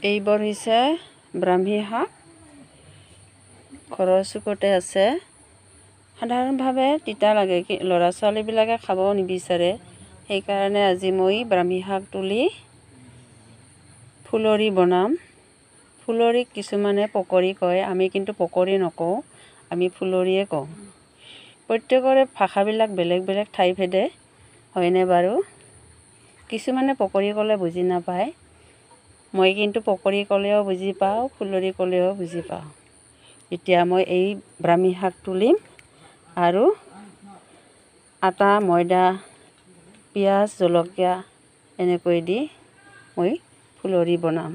এইবোৰ হৈছে ব্ৰাহ্মী শাক, ঘৰৰ চুকতে আছে। সাধাৰণভাৱে তিতা লাগে, ল'ৰা ছোৱালীবিলাকে খাব নিবিচাৰে। সেইকাৰণে আজি মই ব্ৰাহ্মী শাক তুলি ফুলৰি বনাম। ফুলৰিক কিছুমানে পকৰি কয়, আমি কিন্তু পকৰি নকওঁ, আমি ফুলৰিয়ে কওঁ। প্ৰত্যেকৰে ভাষাবিলাক বেলেগ বেলেগ ঠাইভেদে হয়নে বাৰু? কিছুমানে পকৰি ক'লে বুজি নাপায়, মই কিন্তু পকৰি ক'লেও বুজি পাওঁ, ফুলৰি ক'লেও বুজি পাওঁ। এতিয়া মই এই ব্ৰাহ্মী শাক তুলিম আৰু আটা, ময়দা, পিঁয়াজ, জলকীয়া এনেকৈ দি মই ফুলৰি বনাম।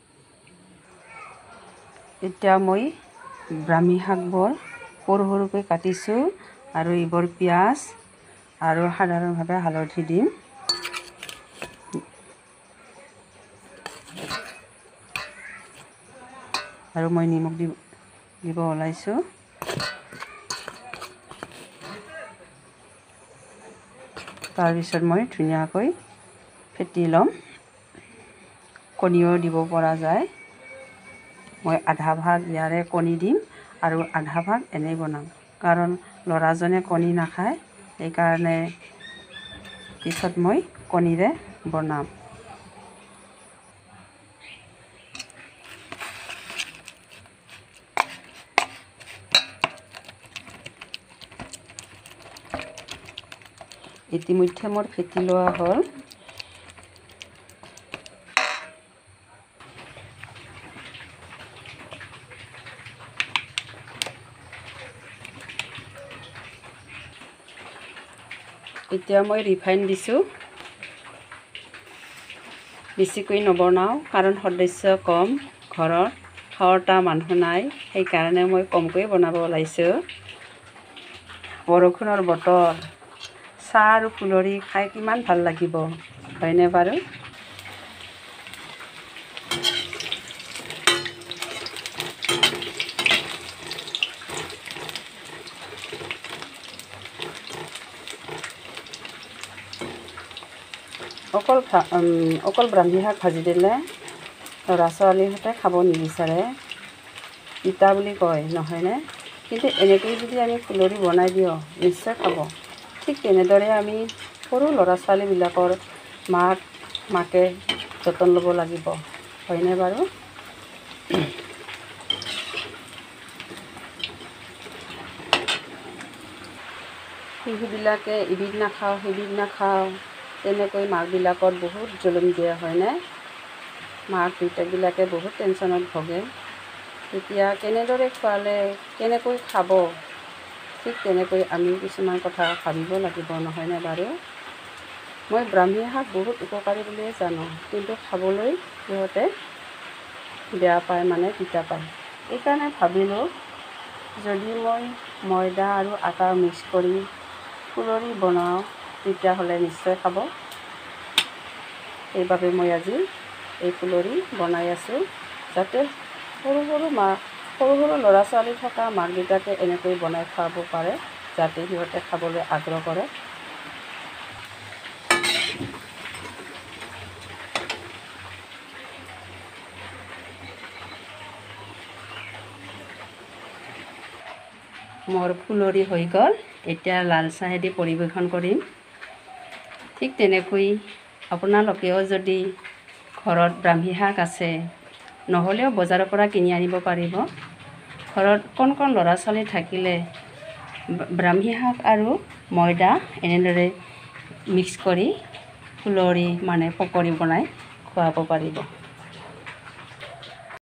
এতিয়া মই ব্ৰাহ্মী শাকবোৰ সৰু সৰুকৈ কাটিছোঁ আৰু এইবোৰ পিঁয়াজ আৰু সাধাৰণভাৱে হালধি দিম। আৰু মই নিমখ দিব ওলাইছোঁ। তাৰপিছত মই ধুনীয়াকৈ ফেটি ল'ম। কণীও দিব পৰা যায়। মই আধা ভাগ ইয়াৰে কণী দিম আৰু আধা ভাগ এনেই বনাম, কাৰণ ল'ৰাজনে কণী নাখায়। সেইকাৰণে পিছত মই কণীৰে বনাম। ইতিমধ্যে মোৰ ফেটি লোৱা হ'ল। এতিয়া মই ৰিফাইন দিছোঁ। বেছিকৈ নবনাওঁ, কাৰণ সদস্য কম, ঘৰত 6টা মানুহ নাই, সেইকাৰণে মই কমকৈ বনাব ওলাইছোঁ। বৰষুণৰ বতৰ, চাহ আৰু ফুলৰি খাই কিমান ভাল লাগিব হয়নে বাৰু? অকল ব্ৰাহ্মী শাক ভাজি দিলে ল'ৰা ছোৱালীহঁতে খাব নিবিচাৰে, তিতা বুলি কয় নহয়নে? কিন্তু এনেকৈ যদি আমি ফুলৰি বনাই দিওঁ নিশ্চয় খাব। ঠিক তেনেদৰে আমি সৰু ল'ৰা ছোৱালীবিলাকৰ মাকে যতন ল'ব লাগিব হয়নে বাৰু? শিশুবিলাকে ইবিধ নাখাওঁ সিবিধ নাখাওঁ তেনেকৈ মাকবিলাকৰ বহুত জুলুম দিয়ে হয়নে? মাক দেউতাকবিলাকে বহুত টেনশ্যনত ভোগে। তেতিয়া কেনেদৰে খোৱালে কেনেকৈ খাব, ঠিক তেনেকৈ আমি কিছুমান কথা ভাবিব লাগিব নহয়নে বাৰু? মই ব্ৰাহ্মী শাক বহুত উপকাৰী বুলিয়ে জানো, কিন্তু খাবলৈ সিহঁতে বেয়া পায়, মানে তিতা পায়। সেইকাৰণে ভাবিলোঁ যদি মই ময়দা আৰু আটা মিক্স কৰি ফুলৰি বনাওঁ তেতিয়াহ'লে নিশ্চয় খাব। সেইবাবে মই আজি এই ফুলৰি বনাই আছোঁ, যাতে সৰু সৰু ল'ৰা ছোৱালী থকা মাক দেউতাকে এনেকৈ বনাই খুৱাব পাৰে, যাতে সিহঁতে খাবলৈ আগ্ৰহ কৰে। মোৰ ফুলৰি হৈ গ'ল। এতিয়া লাল চাহেদি পৰিৱেশন কৰিম। ঠিক তেনেকৈ আপোনালোকেও যদি ঘৰত ব্ৰাহ্মী শাক আছে, নহ'লেও বজাৰৰ পৰা কিনি আনিব পাৰিব। ঘৰত কণ ল'ৰা ছোৱালী থাকিলে ব্ৰাহ্মী শাক আৰু ময়দা এনেদৰে মিক্স কৰি ফুলৰি মানে পকৰি বনাই খুৱাব পাৰিব।